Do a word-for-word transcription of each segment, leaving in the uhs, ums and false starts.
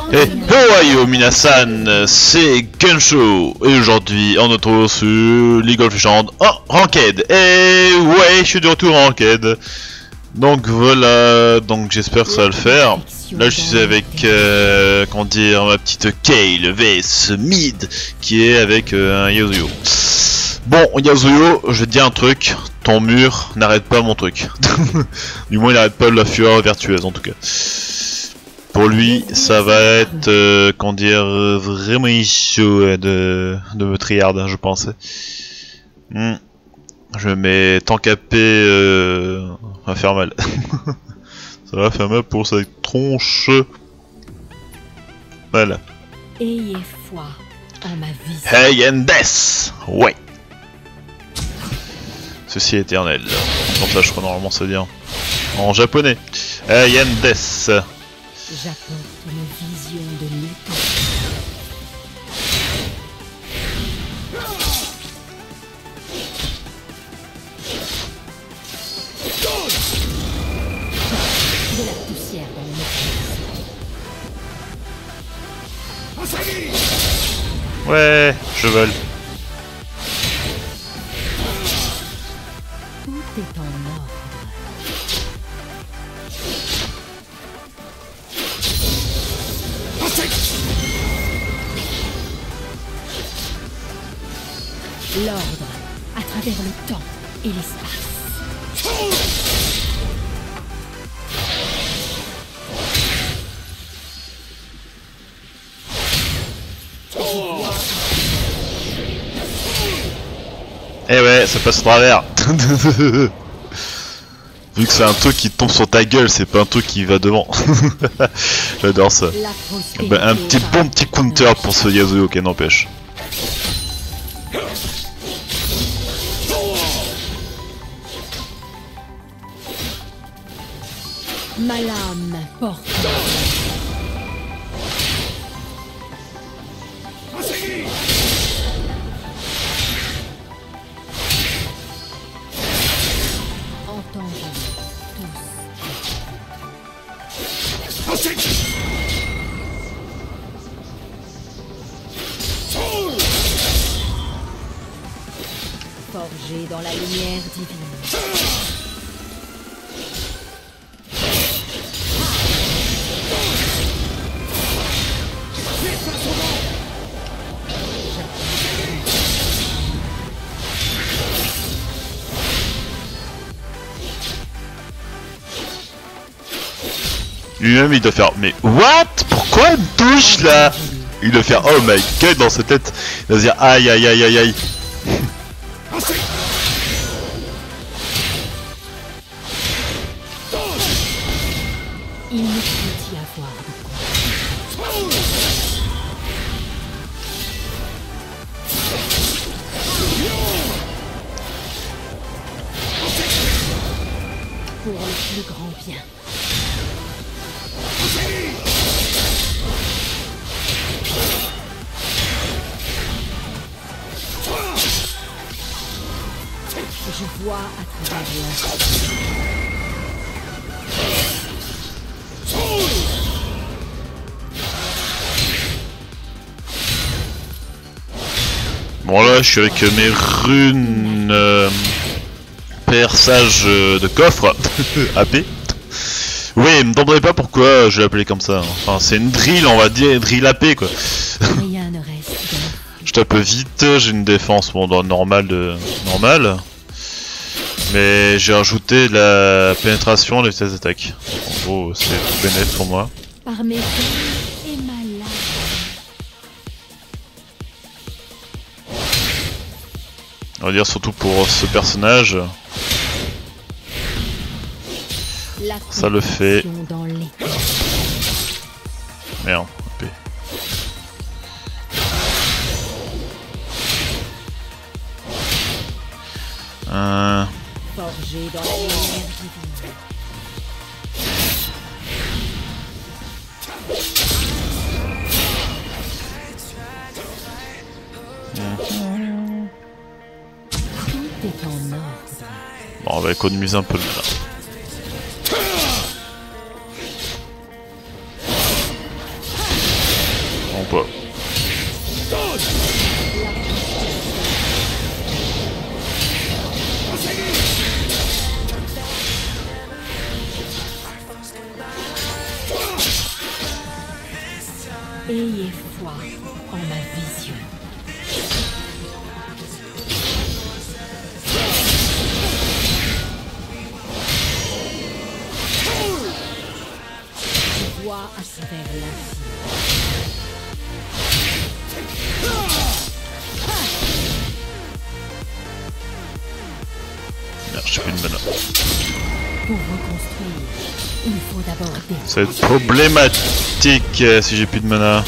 Hey, Ohio Minasan, c'est Gensho et aujourd'hui on se retrouve sur League of Legends en Ranked. Et ouais, je suis de retour en Ranked. Donc voilà, donc j'espère que ça va le faire. Là je suis avec, euh, comment dire, ma petite Kayle V S Mid qui est avec euh, un Yasuo. Bon, Yasuo, je vais te dire un truc, ton mur n'arrête pas mon truc. Du moins il n'arrête pas la fureur vertueuse en tout cas. Pour lui, ça va être, euh, comment dire, vraiment chaud de, de me triard, je pense. Hmm. Je mets tant qu'A P, euh, ça va faire mal. Ça va faire mal pour cette tronche. Voilà. Ayez foi en ma vie. Hey and death. Ouais. Ceci est éternel. Comme ça, je crois normalement ça dire en japonais. Hey and death. J'apporte une vision de l'utopie. De la poussière dans le Ouais, je vole. Tout est en ordre. L'ordre à travers le temps et l'espace. Eh ouais, ça passe au travers. Vu que c'est un truc qui tombe sur ta gueule, c'est pas un truc qui va devant. J'adore ça. Eh ben, un petit bon petit counter pour ce Yasuo qui n'empêche. Ma lame porte. Entendez tous. Forgé dans la lumière divine. Lui-même il doit faire, mais what? Pourquoi il me touche là? Il doit faire, oh my god, dans sa tête. Il va se dire, aïe aïe aïe aïe aïe. Il ne peut y avoir de pour le plus grand bien. Je vois à travers l'instant. Bon là, je suis avec mes runes euh, perçage euh, de coffre A P. Oui, me demandez pas pourquoi je l'ai appelé comme ça. Enfin, c'est une drill, on va dire, drill A P quoi. Rien ne reste. Je tape vite, j'ai une défense bon, dans le normal de normal. Mais j'ai rajouté la pénétration et la vitesse d'attaque. En gros, c'est tout bénéfique pour moi. Par mes veines et ma lame. On va dire surtout pour ce personnage. La ça le fait. dans Merde, P. Euh... Forgé dans la lumière divine. Tout est en ordre. Bon, on va économiser un peu de là. Ayez foi en ma vision. Je vois à travers l'infini. Merde, j'ai plus de mana. Pour reconstruire, il faut d'abord détruire. Ça va être problématique euh, si j'ai plus de mana.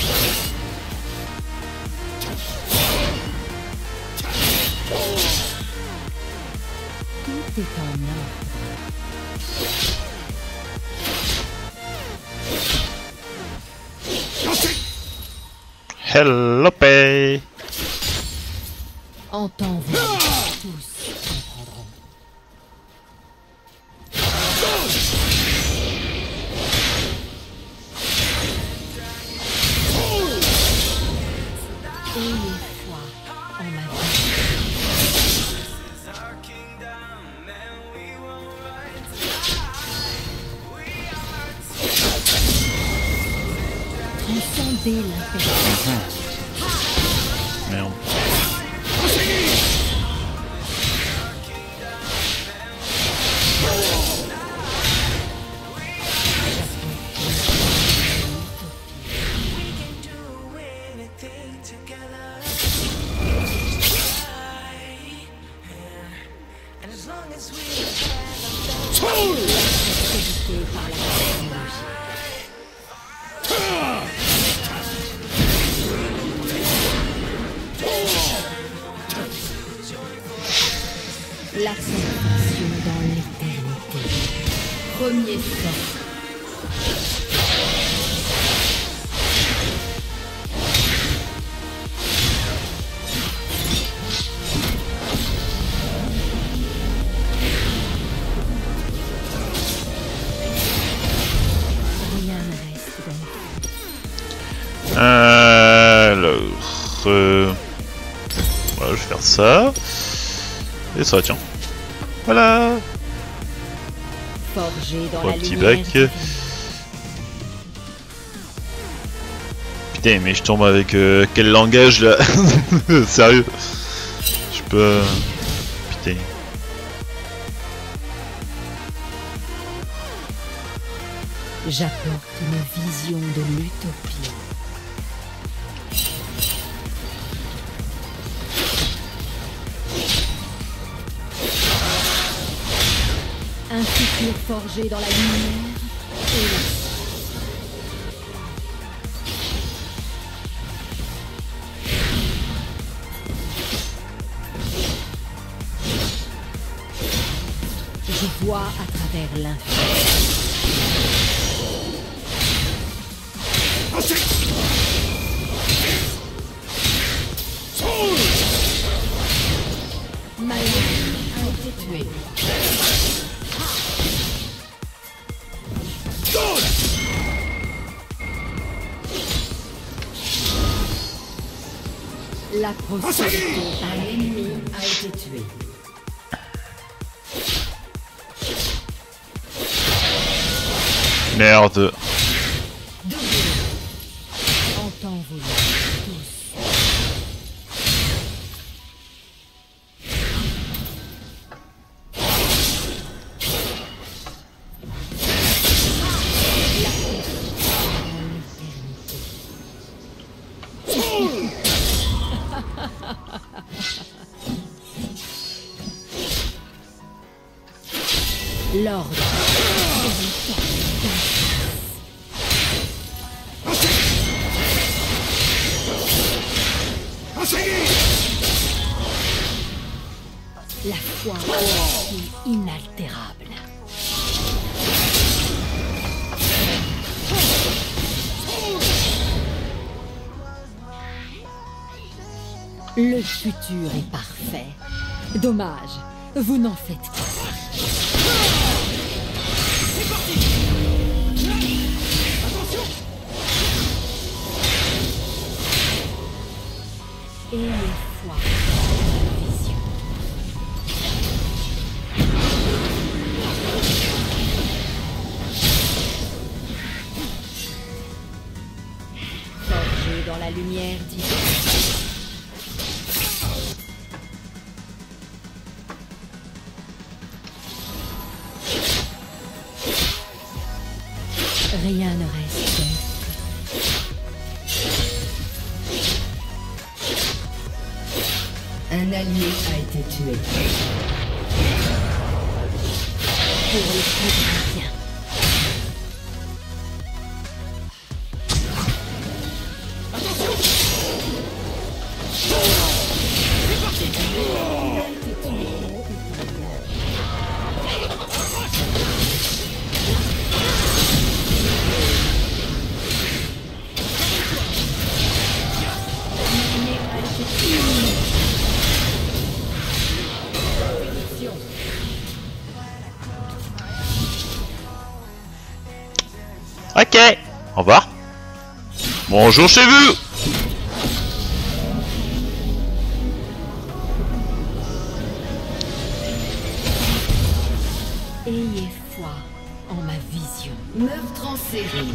Tout est en ordre. Hello, pay. En temps voulu, tous comprendront. Ayez foi en ma vie. Transcendez l'imperfection. Merde. Prospérité par la technologie. La perfection dans l'éternité. Premier sort. Rien ne reste dans Alors, euh... voilà, je vais faire ça. Et ça, tiens. Voilà. forgé dans Pour la un petit lumière. bac. divine. Putain, mais je tombe avec euh, quel langage là? Sérieux? Je peux... euh, Putain. J'apporte une vision de l'utopie. Un futur forgé dans la lumière et la Je vois à travers l'infini. Malin a été tué. La prospérité. Un ennemi a été tué. Merde. Double. En temps voulu. Tous. La l'éternité. L'ordre. La foi est inaltérable. Le futur est parfait. Dommage, vous n'en faites pas. Ayez foi en la vision. dans la lumière divine. Rien ne reste. Un allié a été tué. Pour le plus bien. Ok, au revoir. Bonjour chez vous. Ayez foi en ma vision. Meurtre en série.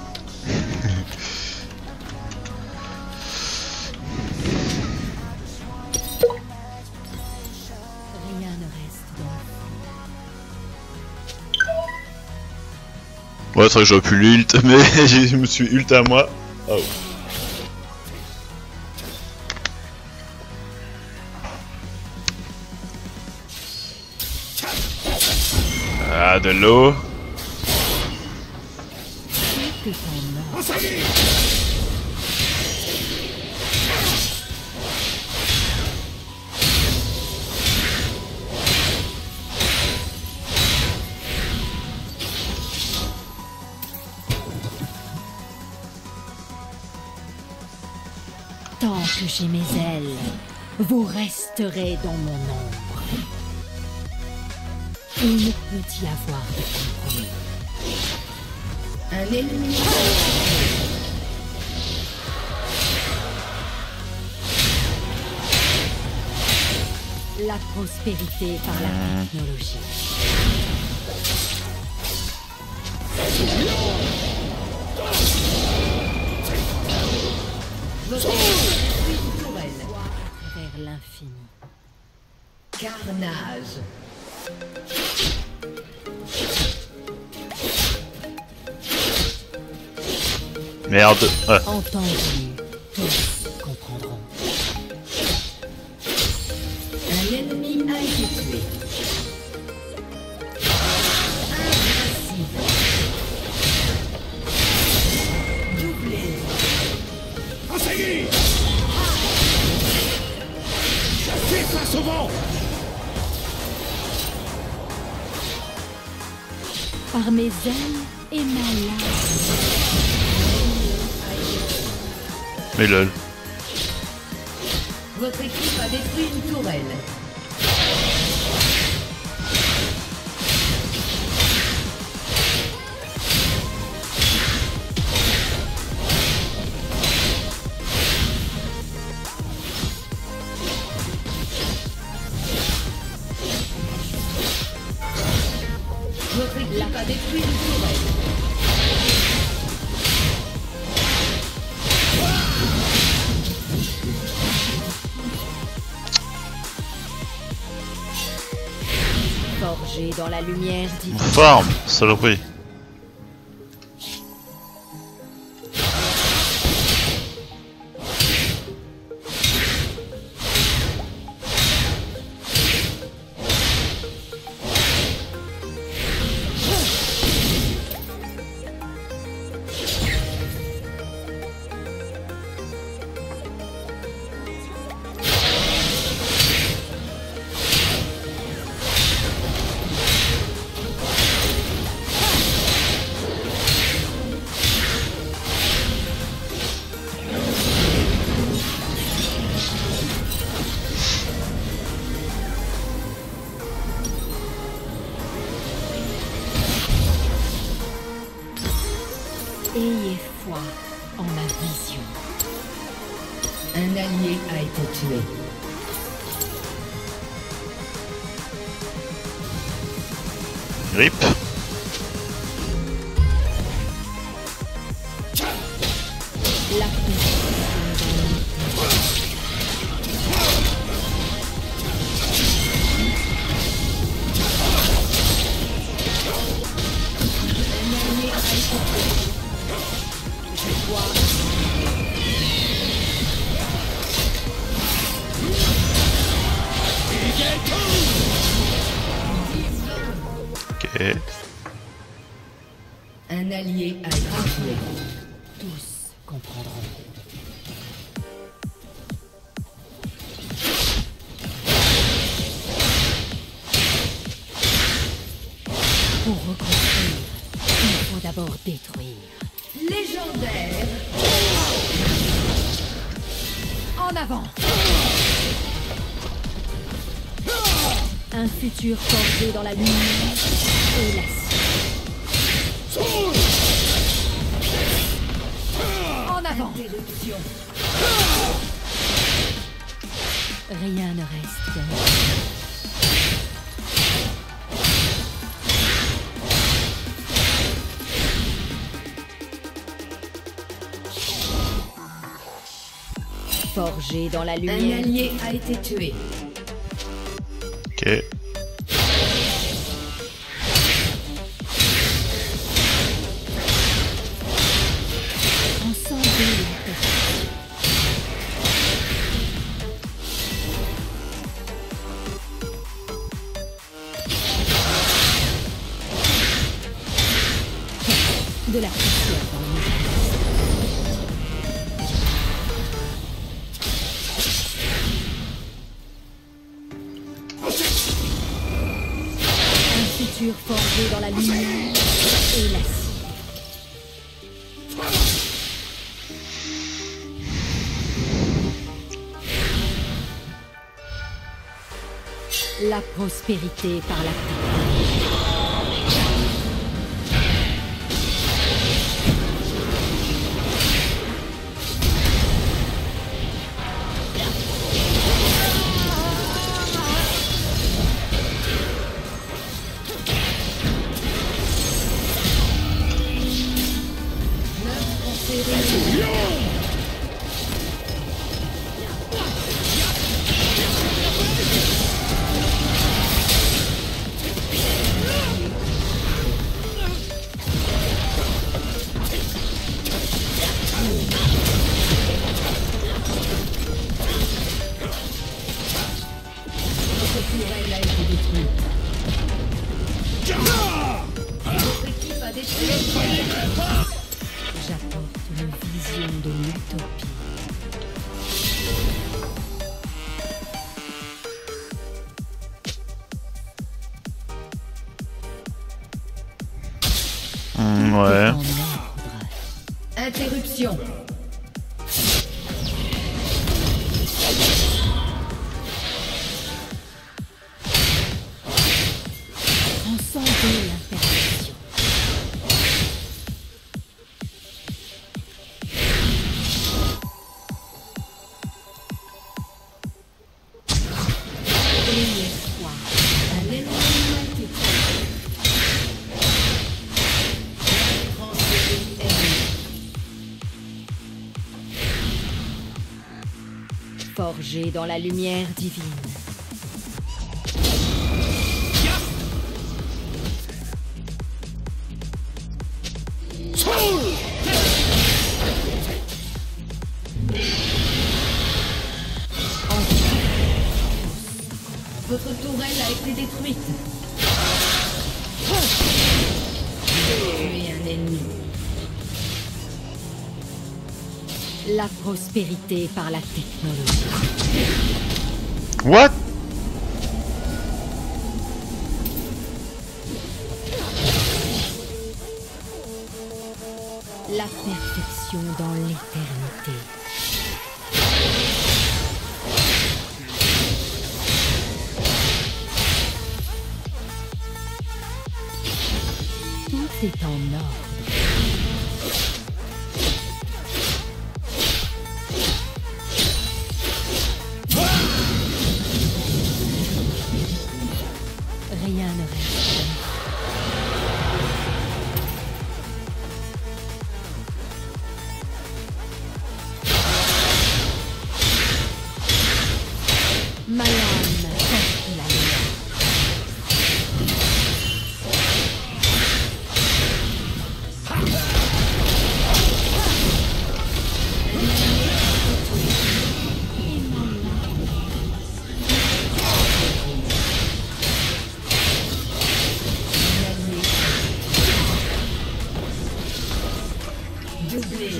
Rien ne reste dans Ouais, c'est vrai que j'aurais pu l'ult, mais je me suis ult à moi. Oh. Ah, de l'eau. le temps mort. Tant que j'ai mes ailes, vous resterez dans mon ombre. Il ne peut y avoir de compromis. Un ennemi. La prospérité par la technologie. Votre une tourelle. Vers l'infini. Carnage. Merde. Ouais. Entendu, tous comprendront. Un ennemi a été tué. Invincible. Doublé. Enseignez! Fais face au vent! Par mes ailes et ma lame. Mais lol. Votre équipe a détruit une tourelle. Votre équipe a détruit une tourelle. Forgé dans la lumière divine. Forme, saloperie. Ayez foi en ma vision. Un allié a été tué. Rip. La paix. Ok. Un allié a été tué. Tous comprendront. Pour reconstruire, il faut d'abord détruire. Légendaire. En avant! Un futur forgé dans la lumière et l'acier. En avant! Interruption. Rien ne reste gagné. Forgé dans la Un lumière. allié a été tué. Ok. Ensemble, la perfection. De la poussière dans le mouvement. Un futur forgé dans la lumière et l'acier. La prospérité par la paix. Votre tourelle a été détruite. Votre équipe a détruit. J'apporte une vision de l'utopie. Hmm, Tout ouais. est en ordre. Interruption. Transcender l'imperfection. Ayez foi. Un ennemi a été tué. Transféré ennemi. Forgé dans la lumière divine. Votre tourelle a été détruite. Tuez un ennemi. La prospérité par la technologie. What? La perfection dans l'éternité. Tout est en ordre. Rien ne reste. Ma lame porte la lumière. Doublé.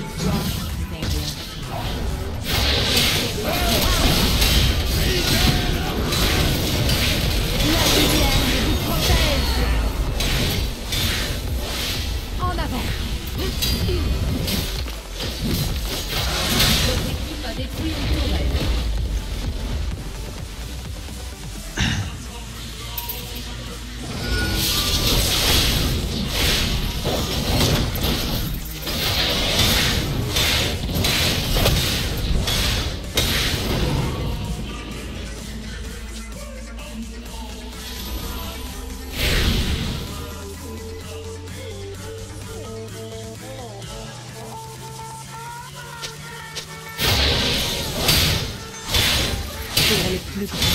En avant. Votre équipe a détruit une tourelle. Pour les plus grands.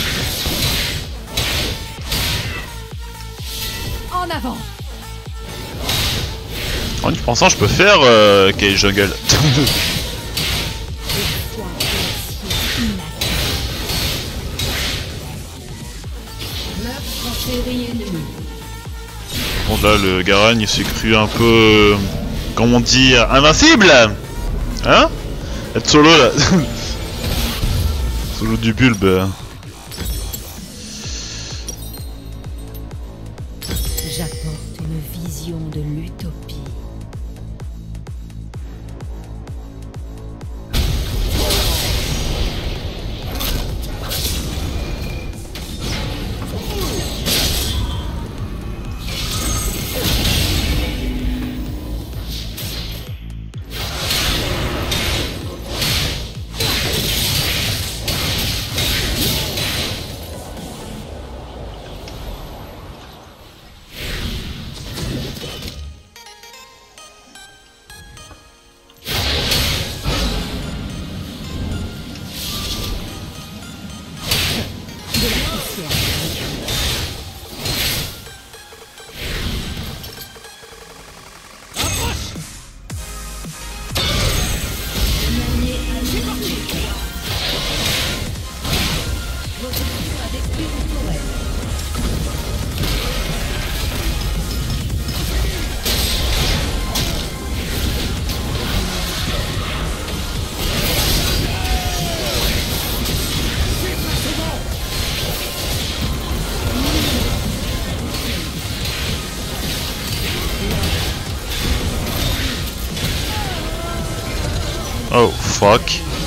En avant. En y pensant, je peux faire euh, Cage Jungle. Meurtre en série ennemie. Bon là, le Garan, il s'est cru un peu... Comment dire, invincible. Hein? Être solo là. Solo du bulbe. J'apporte une vision de l'utopie. De la poussière. Votre équipe a détruit une tourelle. Oh, fuck.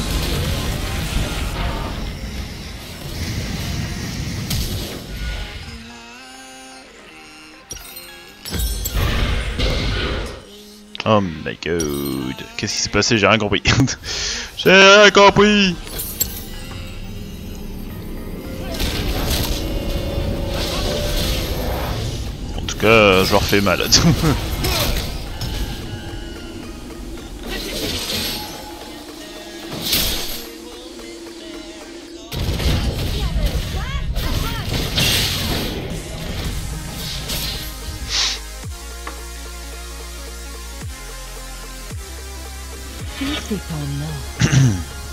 Oh my god. Qu'est-ce qui s'est passé? J'ai rien compris. J'ai rien compris. En tout cas, je leur fais mal. Tout est en or.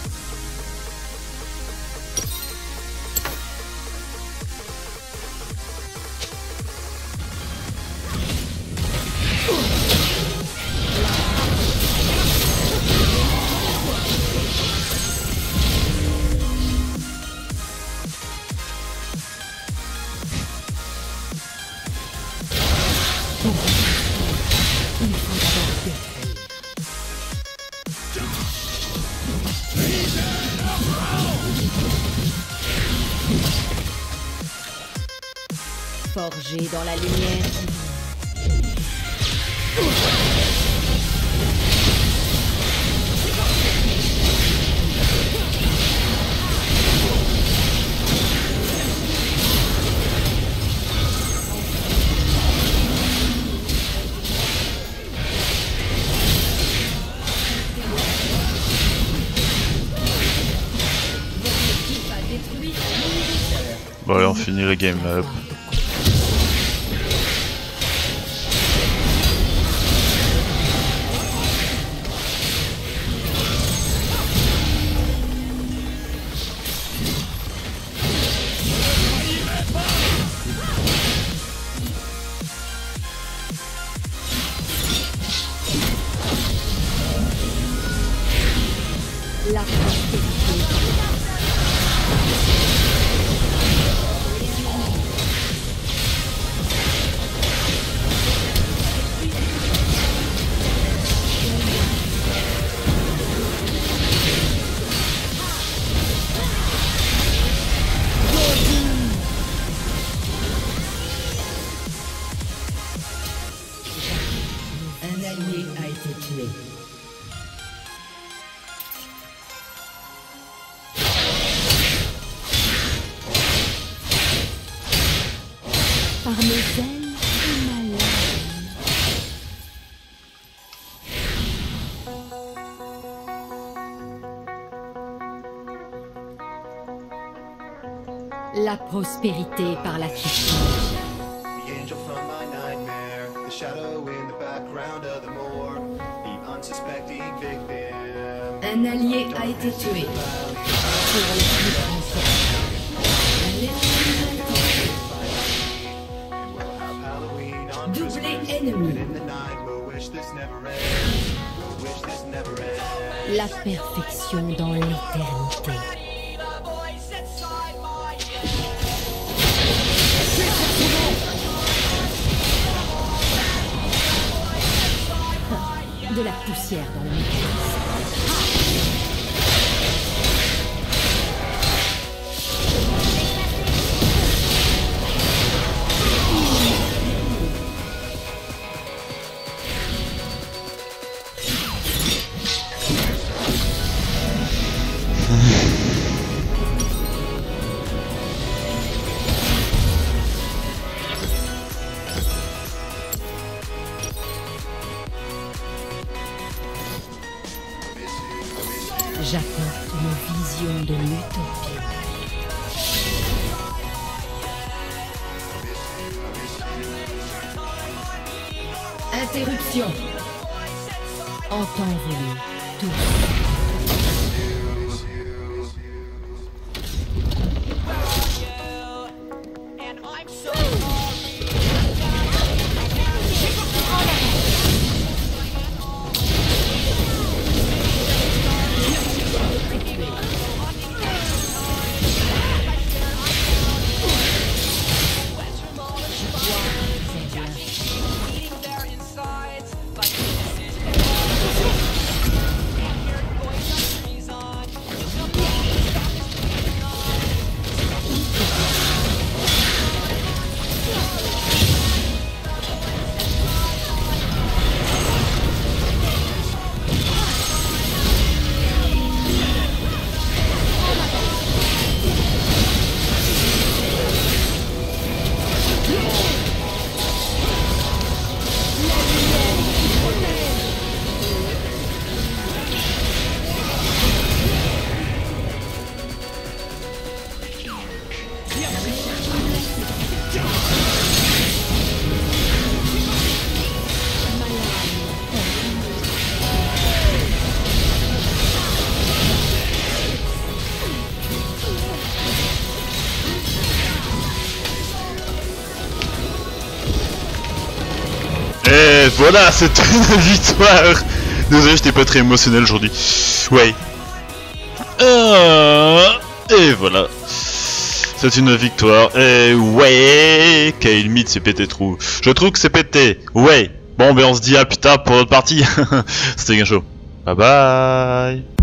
Il faut d'abord détruire. Forgé dans la lumière divine. Bon allez, on finit le game là. allié a été tué. Par mes ailes et ma lame. La prospérité par la quiche. The angel from my nightmare, the shadow in the background of the moor, the unsuspecting victim. Un allié a été tué. Pour le plus grand Un ennemi We'll have Halloween on doublé Christmas, and ennemi. in the night we'll wish this never ends. We'll wish this never ends. La perfection dans l'éternité. De la poussière dans le mécanisme. J'apporte une vision de l'utopie. Interruption. En temps voulu, tout. Et voilà, c'est une victoire. Désolé, j'étais pas très émotionnel aujourd'hui. Ouais. Euh, et voilà. C'est une victoire. Et ouais, Kyle Mid s'est pété trop. Je trouve que c'est pété. Ouais. Bon, ben on se dit à plus tard pour notre partie. C'était Gensho. Bye bye.